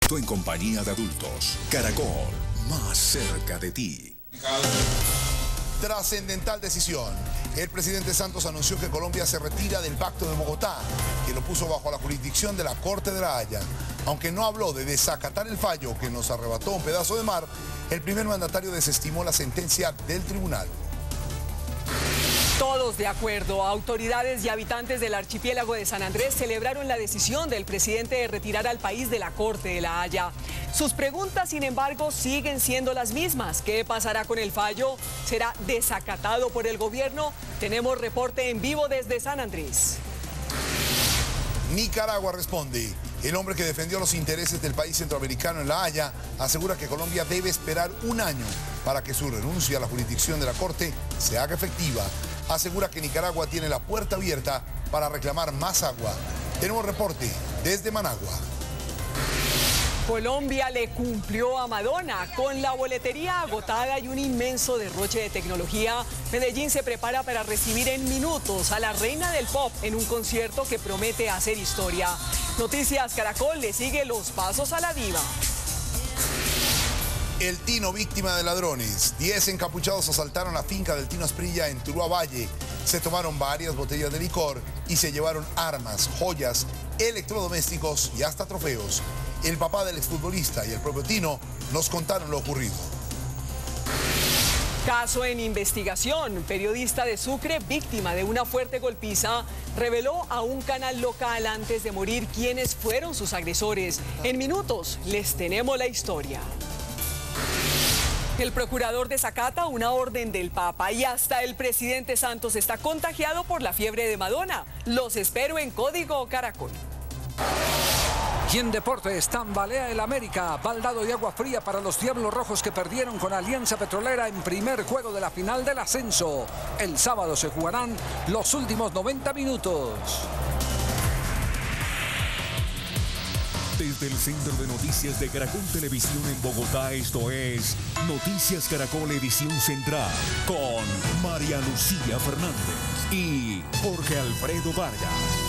En compañía de adultos. Caracol, más cerca de ti. Trascendental decisión. El presidente Santos anunció que Colombia se retira del Pacto de Bogotá, que lo puso bajo la jurisdicción de la Corte de la Haya. Aunque no habló de desacatar el fallo que nos arrebató un pedazo de mar, el primer mandatario desestimó la sentencia del tribunal. Todos de acuerdo. Autoridades y habitantes del archipiélago de San Andrés celebraron la decisión del presidente de retirar al país de la Corte de la Haya. Sus preguntas, sin embargo, siguen siendo las mismas. ¿Qué pasará con el fallo? ¿Será desacatado por el gobierno? Tenemos reporte en vivo desde San Andrés. Nicaragua responde. El hombre que defendió los intereses del país centroamericano en La Haya asegura que Colombia debe esperar un año para que su renuncia a la jurisdicción de la Corte se haga efectiva. Asegura que Nicaragua tiene la puerta abierta para reclamar más agua. Tenemos reporte desde Managua. Colombia le cumplió a Madonna. Con la boletería agotada y un inmenso derroche de tecnología, Medellín se prepara para recibir en minutos a la reina del pop en un concierto que promete hacer historia. Noticias Caracol le sigue los pasos a la diva. El Tino víctima de ladrones. 10 encapuchados asaltaron la finca del Tino Asprilla en Tuluá Valle. Se tomaron varias botellas de licor y se llevaron armas, joyas, electrodomésticos y hasta trofeos. El papá del exfutbolista y el propio Tino nos contaron lo ocurrido. Caso en investigación. Periodista de Sucre, víctima de una fuerte golpiza, reveló a un canal local antes de morir quiénes fueron sus agresores. En minutos les tenemos la historia. El procurador desacata una orden del Papa y hasta el presidente Santos está contagiado por la fiebre de Madonna. Los espero en Código Caracol. Y en deportes, tambalea el América, baldado y agua fría para los Diablos Rojos que perdieron con Alianza Petrolera en primer juego de la final del ascenso. El sábado se jugarán los últimos 90 minutos. Desde el Centro de Noticias de Caracol Televisión en Bogotá, esto es Noticias Caracol Edición Central con María Lucía Fernández y Jorge Alfredo Vargas.